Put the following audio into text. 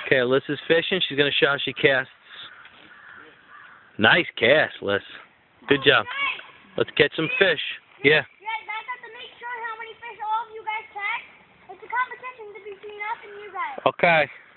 Okay, Alyssa's fishing. She's going to show how she casts. Nice cast, Liz. Good job. Let's catch some fish. Yeah. Guys, I got to make sure how many fish all of you guys catch. It's a competition between us and you guys. Okay.